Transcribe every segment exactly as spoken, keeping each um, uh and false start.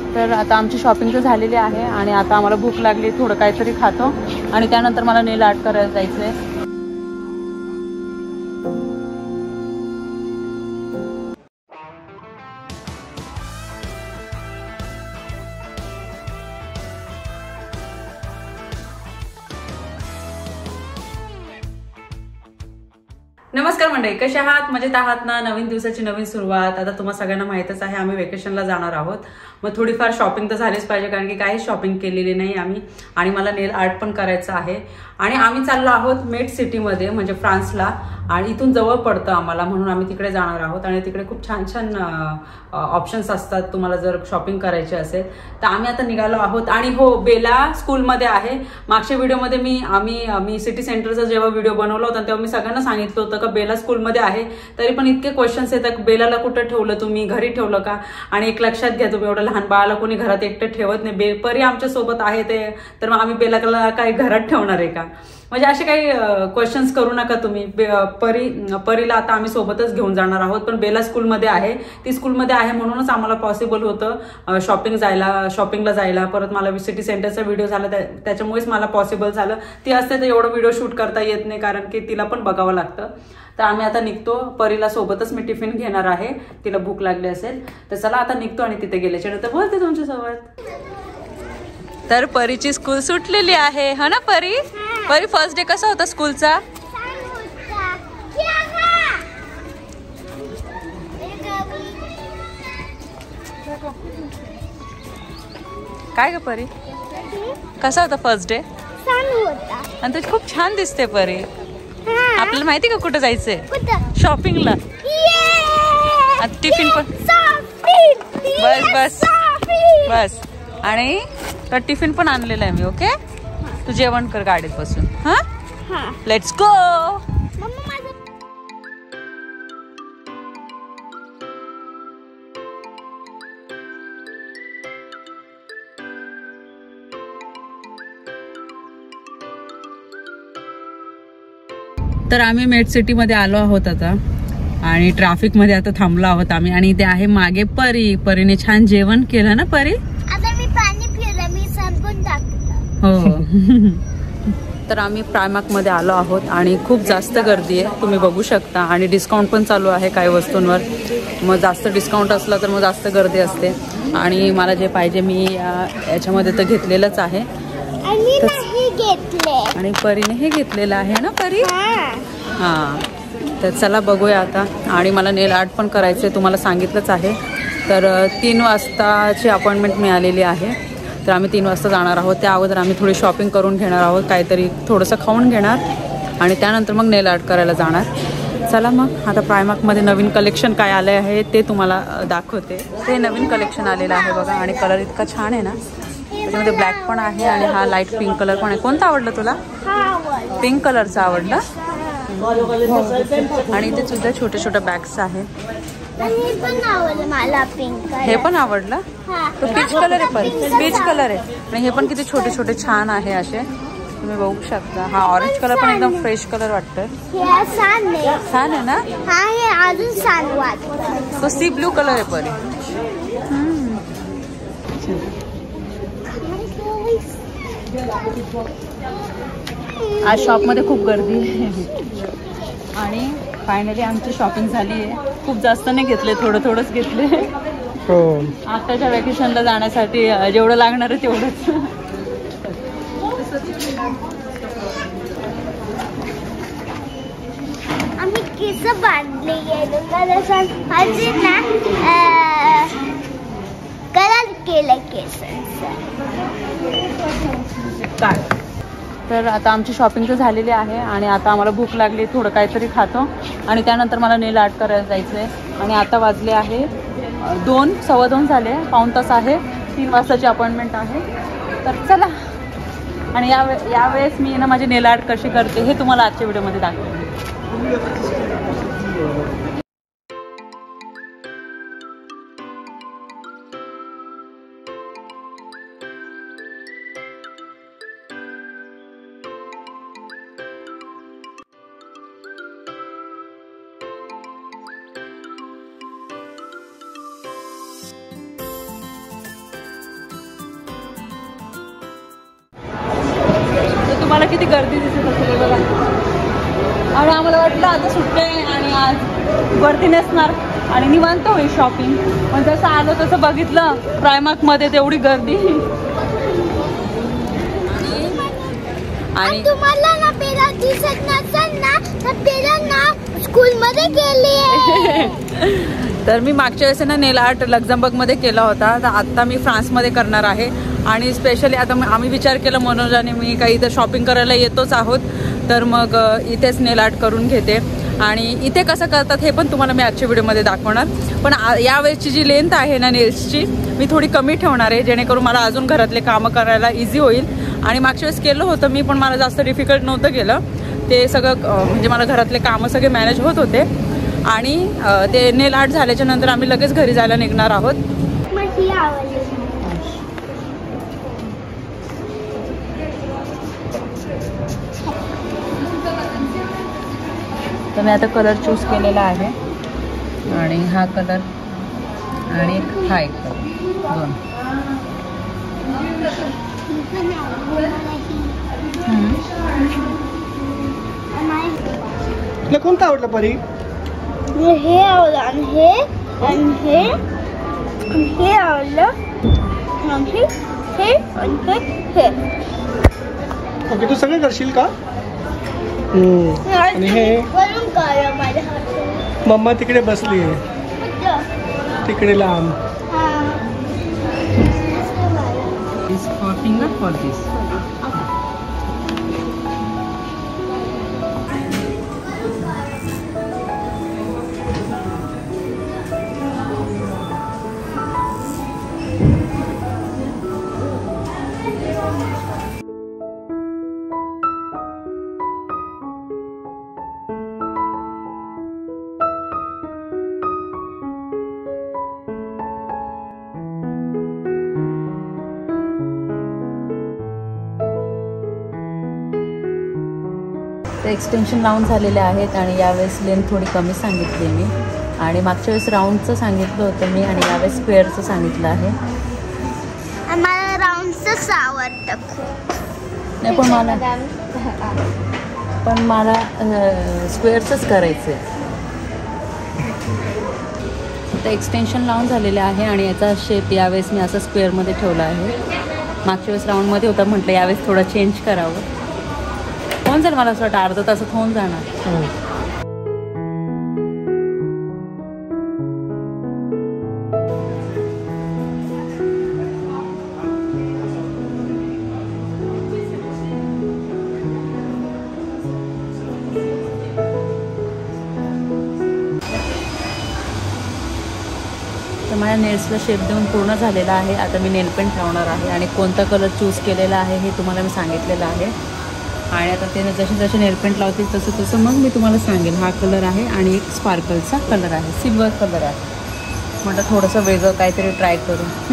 तर आता आमची शॉपिंग तर झालेली आहे आणि आता आम्हाला भूक लागली, थोडं काहीतरी खातो आणि त्यानंतर मला नेल आर्ट करायला जायचं आहे. नमस्कार मंडळी, कसे आहात? मजेत आहात ना? नवीन दिवसाची नवीन सुरुवात. आता तुम्हाला सगळ्यांना माहितच आहे आम्ही वेकेशनला जाणार आहोत. मग थोडीफार शॉपिंग तर झालीच पाहिजे, कारण की काहीच शॉपिंग केलेली नाही आम्ही. आणि मला नेल आर्ट पण करायचं आहे. आणि आम्ही चाललो आहोत मेट सिटीमध्ये, म्हणजे फ्रान्सला. आणि इथून जवळ पडतं आम्हाला, म्हणून आम्ही तिकडे जाणार आहोत. आणि तिकडे खूप छान छान ऑप्शन्स असतात तुम्हाला जर शॉपिंग करायची असेल तर. आम्ही आता निघालो आहोत. आणि हो, बेला स्कूलमध्ये आहे. मागच्या व्हिडिओमध्ये मी आम्ही मी सिटी सेंटरचा जेव्हा व्हिडिओ बनवला होता तेव्हा मी सगळ्यांना सांगितलं होतं का बेला स्कूलमध्ये आहे. तरी पण इतके क्वेश्चन्स येतात, बेलाला कुठं ठेवलं तुम्ही, घरी ठेवलं का? आणि एक लक्षात घ्या, तुम्ही एवढं लहान बाळाला कोणी घरात एकटं ठेवत नाही. बे परी आमच्या सोबत आहे ते, तर मग आम्ही बेलाला काही घरात ठेवणार आहे का? म्हणजे असे काही क्वेश्चन्स करू नका तुम्ही. परी परीला आता आम्ही सोबतच घेऊन जाणार आहोत, पण बेला स्कूलमध्ये आहे. ती स्कूलमध्ये आहे म्हणूनच आम्हाला पॉसिबल होतं शॉपिंग जायला शॉपिंगला जायला. परत मला सिटी सेंटरचा व्हिडिओ झाला त्याच्यामुळेच मला पॉसिबल झालं. ती असते तर एवढं व्हिडिओ शूट करता येत नाही, कारण की तिला पण बघावं लागतं. तर आम्ही आता निघतो. परीला सोबतच मी टिफिन घेणार आहे, तिला भूक लागली असेल तर. चला आता निघतो आणि तिथे गेल्याच्या नंतर बोलते तुमच्यासोबत. तर परीची स्कूल सुटलेली आहे, हा ना परी? परी, फर्स्ट डे कसा होता स्कूलचा? काय ग परी, कसा होता फर्स्ट डे? आणि तू खूप छान दिसते परी. आपल्याला माहिती का कुठं जायचंय? शॉपिंगला. टिफिन पण बस बस बस. आणि तर टिफिन पण आणलेला आहे मी. ओके, तू जेवण कर गाडीत बसून. हा, लेट्स गो. तर आम्ही मेट सिटी मध्ये आलो आहोत आता, आणि ट्रॅफिक मध्ये आता थांबलो आहोत आम्ही. आणि ते आहे मागे परी. परीने छान जेवण केलं ना परी? आता मी पाणी पिलं, मी सांगून टाकलं. हो. तर आम्ही प्रायमार्क मध्ये आलो आहोत आणि खूप जास्त गर्दी आहे, तुम्ही बघू शकता. आणि डिस्काउंट पण चालू आहे काही वस्तूंवर. मग जास्त डिस्काउंट असलं तर मग जास्त गर्दी असते. आणि मला जे पाहिजे मी याच्यामध्ये तर घेतलेलंच आहे. आणि परीने हे घेतलेलं आहे ना परी? हा. तर चला बघूया आता. आणि मला नेल आर्ट पण करायचं आहे, तुम्हाला सांगितलंच आहे. तर तीन वाजताची अपॉइंटमेंट मिळालेली आहे. तर आम्ही तीन वाजता जाणार आहोत. त्या अगोदर आम्ही थोडी शॉपिंग करून घेणार आहोत, काहीतरी थोडंसं खाऊन घेणार आणि त्यानंतर मग नेल आर्ट करायला जाणार. चला मग आता प्रायमार्कमध्ये नवीन कलेक्शन काय आले आहे ते तुम्हाला दाखवते. ते नवीन कलेक्शन आलेलं आहे बघा. आणि कलर इतका छान आहे ना, त्याच्यामध्ये ब्लॅक पण आहे आणि हा लाईट पिंक कलर पण आहे. कोणता आवडला तुला? पिंक कलरचा आवडला. आणि इथे सुद्धा छोटे छोटे बॅग्स आहेत. हे पण आवडलं. तो पीच कलर आहे, पण पीच कलर आहे. आणि हे पण किती छोटे छोटे छान आहे असे, तुम्ही बघू शकता. हा ऑरेंज कलर पण एकदम फ्रेश कलर वाटतोय. छान आहे ना? तो सी ब्लू कलर आहे परी. आज शॉप मध्ये खूप गर्दी आहे. आणि फायनली आमची शॉपिंग झाली आहे. खूप जास्त नाही घेतले, थोडं थोडंच घेतले. हो, आताच्या वेकेशनला जाण्यासाठी जेवढं लागणार आहे तेवढंच. आम्ही केस बांधले गेलो ना, कलर केलं केस. काय तर आता आमची शॉपिंग तर झालेली आहे आणि आता आम्हाला भूक लागली, थोडं काहीतरी खातो आणि त्यानंतर मला नेल आर्ट करायला जायचं आहे. आणि आता वाजले आहे दोन सव्वा दोन झाले, पाऊण तास आहे. तीन वाजताची अपॉइंटमेंट आहे. तर चला. आणि या यावेळेस मी ना माझे नेल आर्ट कशी करते हे तुम्हाला आजच्या व्हिडिओमध्ये दाखवेन. किती गर्दी दिसत असेल बघा. आणि आम्हाला वाटलं आता सुट्टे आणि आज गर्दी नसणार आणि निवांत होईल शॉपिंग. पण जसं आलो तसं बघितलं प्रायमार्कमध्ये तेवढी गर्दी. आणि तुम्हाला ना पेला दिसत नसेल ना तर पेला ना स्कूल मध्ये गेली. तर मी मागच्या वेळेस ना नेल आर्ट लक्झमबर्गमध्ये केला होता. तर आत्ता मी फ्रान्समध्ये करणार आहे. आणि स्पेशली आता आम्ही विचार केला मनोज आणि मी काही इथं शॉपिंग करायला येतोच आहोत तर मग इथेच नेल आर्ट करून घेते. आणि इथे कसं करतात हे पण तुम्हाला मी आजच्या व्हिडिओमध्ये दाखवणार. पण यावेळेसची जी लेंथ आहे ना नेल्सची मी थोडी कमी ठेवणार आहे जेणेकरून मला अजून घरातले कामं करायला इझी होईल. आणि मागच्या वेळेस केलं होतं मी पण मला जास्त डिफिकल्ट नव्हतं केलं. ते सगळं म्हणजे मला घरातले कामं सगळे मॅनेज होत होते. आणि ते नेल आर्ट झाल्याच्या नंतर आम्ही लगेच घरी जायला निघणार आहोत. तर मी आता कलर चूज केलेला आहे आणि हा कलर आणि हा एक कलर दोन. तुला कोणतं आवडलं परी? हे आवडलं आणि हे आणि हे आणि हे आवडलं आणि हे आणि हे. ओके तू सगळे करशील का? आणि हे मम्मा तिकडे बसली आहे तिकडे लांब. ते एक्सटेन्शन राऊंड झालेले आहेत आणि यावेळेस लेंथ थोडी कमी सांगितली मी. आणि मागच्या वेळेस राऊंडचं सांगितलं होतं मी आणि यावेळेस स्क्वेअरचं सांगितलं आहे. मला राऊंडचंच आवडतं खूप. नाही पण मला पण मला स्क्वेअरचंच करायचं आहे. तर एक्सटेन्शन लावून झालेले आहे आणि याचा शेप यावेळेस मी असं स्क्वेअरमध्ये ठेवला आहे. मागच्या वेळेस राऊंडमध्ये होता म्हटलं यावेळेस थोडं चेंज करावं. होऊन जाईल मला असं वाटतं अर्धा तासात होऊन जाणार. तर माझ्या नेल्सला शेप देऊन पूर्ण झालेला आहे. आता मी नेल पेंट लावणार आहे आणि कोणता कलर चूज केलेला आहे हे तुम्हाला मी सांगितलेलं आहे. आणि आता ते जसे जसे नेलपेंट लावतील तसं तसं मग मी तुम्हाला सांगेन. हा कलर आहे आणि एक स्पार्कलचा कलर आहे, सिल्वर कलर आहे. म्हटलं थोडंसं वेगळं काहीतरी ट्राय करू.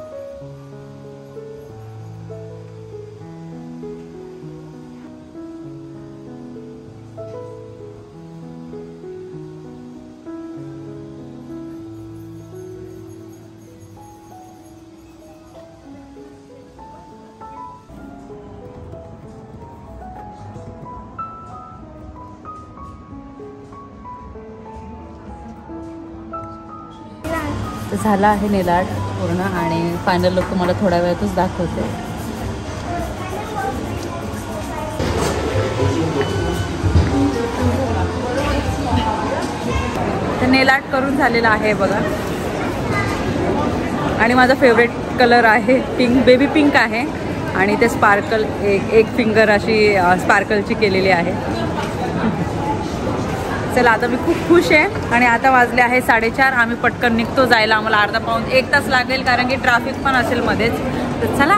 तर झाला आहे नेल आर्ट पूर्ण आणि फायनल लुक तुम्हाला थोड्या वेळातच दाखवते. तर नेल आर्ट करून झालेला आहे बघा. आणि माझा फेवरेट कलर आहे पिंक, बेबी पिंक आहे. आणि ते स्पार्कल एक एक फिंगर अशी स्पार्कलची केलेली आहे. चला आता मी खूप खुश आहे. आणि आता वाजले आहे साडेचार. आम्ही पटकन निघतो जायला. आम्हाला अर्धा पाऊण एक तास लागेल कारण की ट्रॅफिक पण असेल मध्येच. तर चला.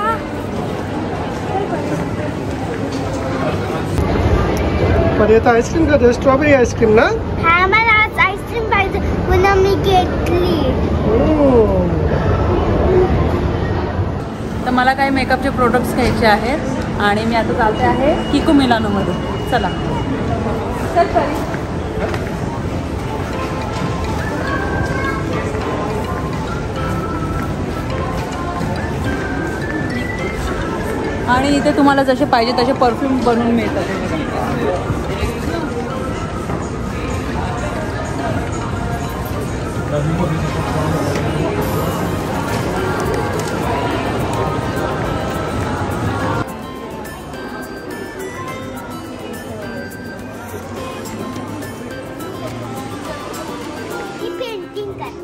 पण येतं आईस्क्रीम का? स्ट्रॉबेरी आईस्क्रीम ना? हा मला आज आईस्क्रीम पाहिजे म्हणून मी घेतली. तर मला काही मेकअपचे प्रोडक्ट्स घ्यायचे आहेत आणि मी आता चालते आहे किको मिलानोमध्ये. चला चल सॉरी. आणि इथे तुम्हाला जसे पाहिजे तसे परफ्यूम बनवून मिळतात. पेंटिंग करते.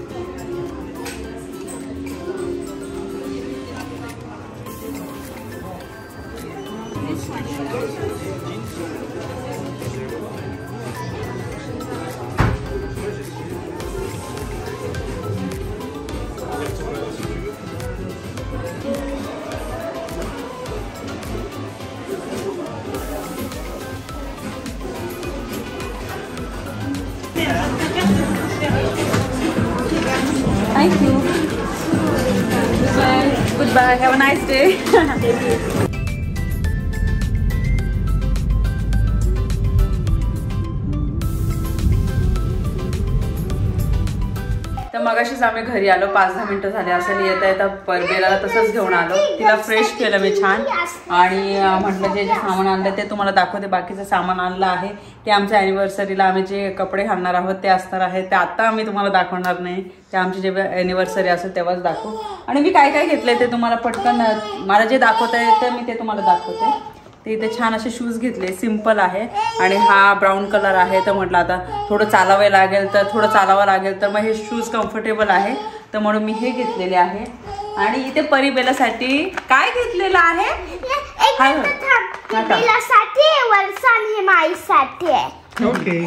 Thank you. Goodbye. Goodbye. Have a nice day. तर मगाशीच आम्ही घरी आलो, पाच दहा मिनिटं झाले असेल. येता येता बेलाला तसंच घेऊन आलो. तिला फ्रेश केलं मी छान आणि म्हटलं जे जे सामान आणलं ते तुम्हाला दाखवते. बाकीचं सामान आणलं आहे ते आमच्या ॲनिव्हर्सरीला आम्ही जे कपडे घालणार आहोत ते असणार आहे. ते आता आम्ही तुम्हाला दाखवणार नाही, ते आमची जे ॲनिव्हर्सरी असेल तेव्हाच दाखवू. आणि मी काय काय घेतलंय ते तुम्हाला पटकन मला जे दाखवता येतं मी ते तुम्हाला दाखवते. ते इथे छान असे शूज घेतले, सिम्पल आहे आणि हा ब्राऊन कलर आहे. तर म्हटलं आता थोडं चालावं लागेल तर थोडं चालावं लागेल तर मग हे शूज कम्फर्टेबल आहे तर म्हणून मी हे घेतलेले आहे. आणि इथे परिबेलासाठी काय घेतलेलं आहे? बेलासाठी वर्षान हे माईसाठी आहे. ओके.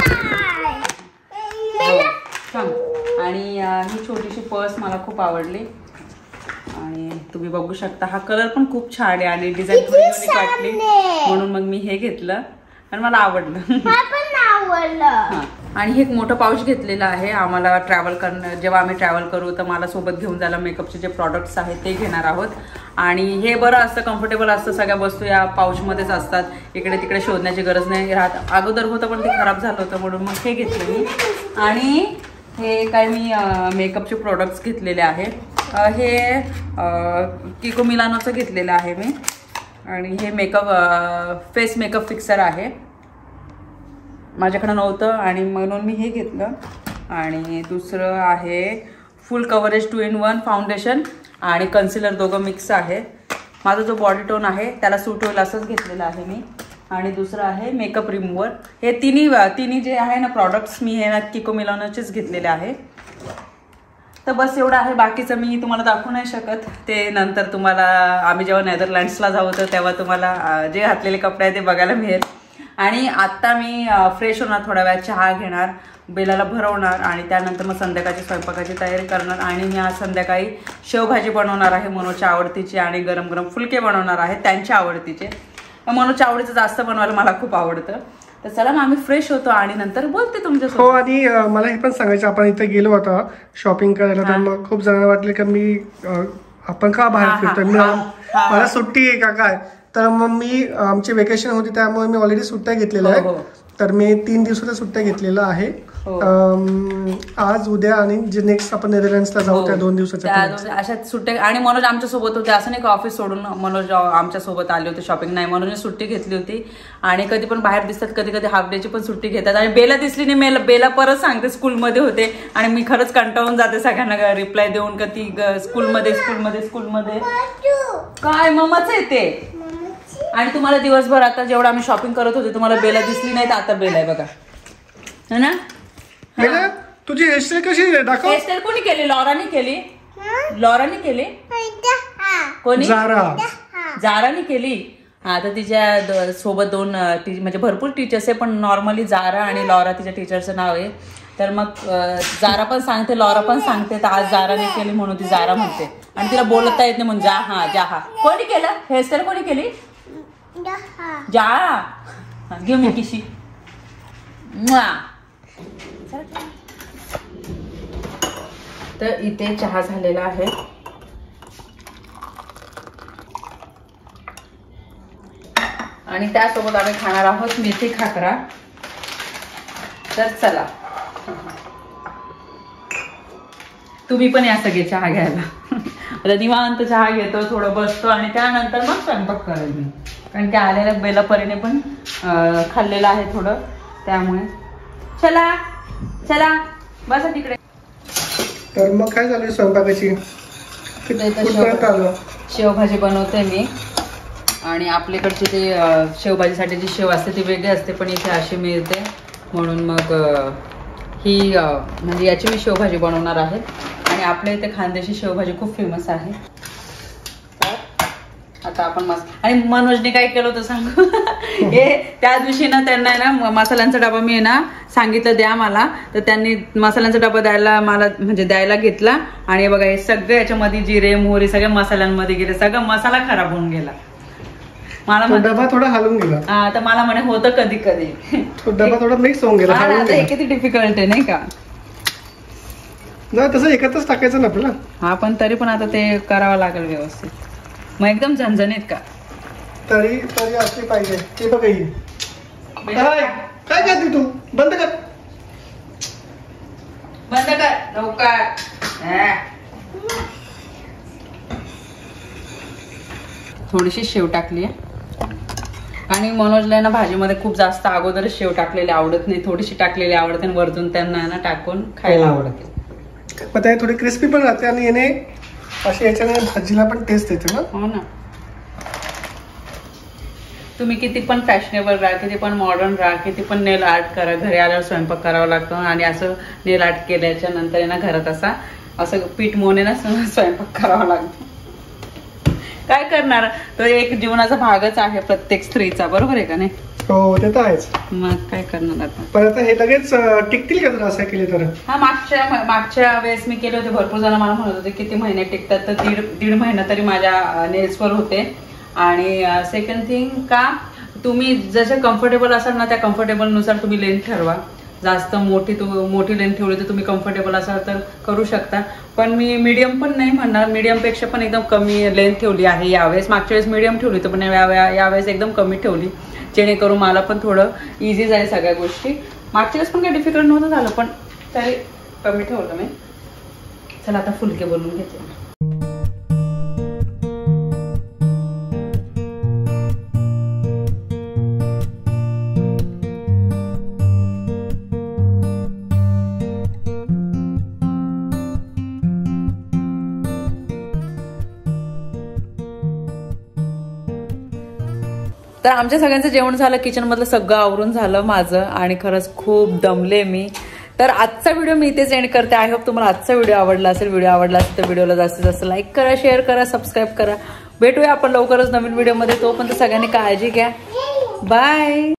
आणि ही छोटीशी पर्स मला खूप आवडली आणि तुम्ही बघू शकता हा कलर पण खूप छान आहे आणि डिझाईन थोडी युनिक वाटली म्हणून मग मी हे घेतलं आणि मला आवडलं. आणि हे एक मोठं पाऊच घेतलेलं आहे आम्हाला ट्रॅव्हल करणं. जेव्हा आम्ही ट्रॅव्हल करू तर मला सोबत घेऊन जायला मेकअपचे जे प्रॉडक्ट्स आहेत ते घेणार आहोत. आणि हे बरं असतं, कम्फर्टेबल असतं. सगळ्या वस्तू या पाऊचमध्येच असतात, इकडे तिकडे शोधण्याची गरज नाही राहत. अगोदर होतं पण ते खराब झालं होतं म्हणून मग हे घेतलं मी. आणि हे काय मी मेकअपचे प्रोडक्ट्स घेतलेले आहे. हे किको मिलानोचं घेतलेलं आहे मी आणि हे मेकअप फेस मेकअप फिक्सर आहे. माझ्याकडं नव्हतं आणि म्हणून मी हे घेतलं. आणि दुसरं आहे full coverage two in one foundation आणि कन्सिलर दोघं मिक्स आहे. माझा जो बॉडी टोन आहे त्याला सूट होईल असंच घेतलेलं आहे मी. आणि दुसरं आहे मेकअप रिमूव्हर. हे तिन्ही तिन्ही जे आहे ना प्रॉडक्ट्स मी हे ना किको मिलानोचेच घेतलेले आहे. तर बस एवढं आहे, बाकीचं मी तुम्हाला दाखवू नाही शकत. ते नंतर तुम्हाला आम्ही जेव्हा नेदरलँड्सला जाऊ तर तेव्हा तुम्हाला जे घातलेले कपडे आहेत ते बघायला मिळेल. आणि आत्ता मी फ्रेश होणार, थोड्या वेळात चहा घेणार, बेलाला भरवणार आणि त्यानंतर मग संध्याकाळची स्वयंपाकाची तयारी करणार. आणि मी आज संध्याकाळी शेवभाजी बनवणार आहे मनोच्या आवडतीची आणि गरम गरम फुलके बनवणार आहे त्यांच्या आवडतीचे. मनोच्या आवडीचं जास्त बनवायला मला खूप आवडतं. तर चला मग आम्ही फ्रेश होतो आणि नंतर बोलते तुमच्यासोबत. हो, आणि मला हे पण सांगायचं, आपण इथे गेलो होता शॉपिंग करायला तर मग खूप जणांना वाटलं की मी आपण का बाहेर फिरतोय, मला सुट्टी आहे का काय. तर मग मी आमची वेकेशन होती त्यामुळे मी ऑलरेडी सुट्ट्या घेतलेल्या आहेत. तर मी तीन दिवसाच्या सुट्ट्या घेतलेल्या आहे. आज उद्या आणि जे नेक्स्ट आपण नेदरलँड्सला जाऊ त्या दोन दिवसाच्या अशा सुट्ट्या. आणि मनोज आमच्या सोबत होते, असं नाही का ऑफिस सोडून मनोज आमच्या सोबत आले होते शॉपिंग. नाही, मनोजने सुट्टी घेतली होती. आणि कधी पण बाहेर दिसतात, कधी कधी हाफ डेची पण सुट्टी घेतात. आणि बेला दिसली नाही, मेला बेला परत सांगते स्कूलमध्ये होते. आणि मी खरंच कंटाळून जाते सगळ्यांना रिप्लाय देऊन का ती स्कूलमध्ये स्कूलमध्ये स्कूलमध्ये काय मम्माच येते. आणि तुम्हाला दिवसभर आता जेवढं आम्ही शॉपिंग करत होते तुम्हाला बेला दिसली नाही, तर आता बेला आहे बघा, है ना. बेला तुझी हेअरस्टाईल कशी दाखव. हेअरस्टाईल कोणी केली? लॉराने केली. लॉराने केली. कोणी? जारा. जाराने केली. हा, तर तिच्या सोबत दोन म्हणजे भरपूर टीचर्स आहे पण नॉर्मली जारा आणि लॉरा तिच्या टीचरचं नाव आहे. तर मग जारा पण सांगते लॉरा पण सांगते. तर आज जाराने केली म्हणून ती जारा म्हणते आणि तिला बोलता येत नाही म्हणून जा हा जा हा. कोणी केलं हेअरस्टाईल? कोणी केली? जा. घेऊ मी किशी. तर इथे चहा झालेला आहे. आणि त्यासोबत आम्ही खाणार आहोत मेथी खाकरा. तर चला तुम्ही पण या सगळे चहा घ्यायला. आता निवांत चहा घेतो, थोडं बसतो आणि त्यानंतर मग स्वयंपाक करेल मी, कारण की आलेल्या बेलापरीने पण खाल्लेलं आहे थोडं, त्यामुळे चला चला बसा तिकडे. तर मग काय झालं स्वयंपाकाची? शेवभाजी बनवते मी आणि आपल्याकडची ते शेवभाजीसाठी जी शेव असते ती वेगळी असते, पण इथे अशी मिळते म्हणून मग ही म्हणजे याची मी शेवभाजी बनवणार आहे. आणि आपल्या इथे खानदेशी शेवभाजी खूप फेमस आहे. आता आपण मस्त. आणि मनोजने काय केलं होतं सांगू? हे त्या दिवशी ना त्यांना आहे ना मसाल्यांचा डबा मी आहे ना सांगितलं द्या मला, तर त्यांनी मसाल्यांचा डबा द्यायला मला म्हणजे द्यायला घेतला आणि बघा हे सगळं याच्यामध्ये जिरे मोहरी सगळ्या मसाल्यांमध्ये गेले, सगळं मसाला खराब होऊन गेला. मला डबा थोडा हलून गेला. हा तर मला म्हणे होतं कधी कधी डबा थोडा मिक्स होऊन गेला. हे किती डिफिकल्ट आहे नाही का? नाही तसं एकत्रच टाकायचं ना आपल्याला. हा पण तरी पण आता ते करावं लागेल व्यवस्थित, मग एकदम झणझणीत का तरी तरी असली पाहिजे. ते बघ काय काय करते तू? बंद कर बंद कर लवकर. थोडीशी शेव टाकली आहे आणि मनोजला ना भाजीमध्ये खूप जास्त अगोदरच शेव टाकलेली आवडत नाही, थोडीशी टाकलेली आवडते आणि वरतून त्यांना ना टाकून खायला आवडते. मग ते थोडी क्रिस्पी पण राहते आणि याने अशी याच्याने भाजीला पण टेस्ट येते ना. हो ना. तुम्ही किती पण फॅशनेबल राहा, किती पण मॉडर्न राहा, किती पण नेल आर्ट करा, घरी आल्यावर स्वयंपाक करावा लागतो आणि असं नेल आर्ट केल्याच्या नंतर ना घरात असा असं पीठ मोने ना स्वयंपाक करावा लागतो. काय करणार, तो एक जीवनाचा भागच आहे प्रत्येक स्त्रीचा, बरोबर आहे का नाही? हो ते तर आहेच. मग काय करणार आता. पण आता हे लगेच टिकतील का जर असं केले तर? हा मागच्या मागच्या वेळेस मी केले होते, भरपूर जण मला म्हणत होते किती महिने टिकतात, तर दीड दीड महिना तरी माझ्या नेल्सवर होते. आणि सेकंड थिंग का तुम्ही जसे कम्फर्टेबल असाल ना त्या कम्फर्टेबल नुसार तुम्ही लेंथ ठरवा. जास्त मोठी तू मोठी लेंथ ठेवली तर तुम्ही कम्फर्टेबल असाल तर करू शकता, पण मी मीडियम पण नाही म्हणणार, मीडियम पेक्षा पण एकदम कमी लेंथ ठेवली आहे यावेळेस. मागच्या वेळेस मीडियम ठेवली होती पण यावेळेस एकदम कमी ठेवली, जेणेकरून मला पण थोडं इझी जाईल सगळ्या गोष्टी. मागच्या वेळेस पण काही डिफिकल्ट नव्हतं झालं, पण तरी कमी ठेवलं मी. चला आता फुलके बनवून घेते. तर आमच्या सगळ्यांचं जेवण झालं, किचन मधलं सगळं आवरून झालं माझं आणि खरंच खूप दमले मी. तर आजचा व्हिडिओ मी इथेच एंड करते. आय होप तुम्हाला आजचा व्हिडिओ आवडला असेल. व्हिडिओ आवडला असेल तर व्हिडिओला जास्तीत जास्त लाईक करा, शेअर करा, सबस्क्राईब करा. भेटूया आपण लवकरच नवीन व्हिडिओमध्ये. तोपर्यंत सगळ्यांनी काळजी घ्या. बाय.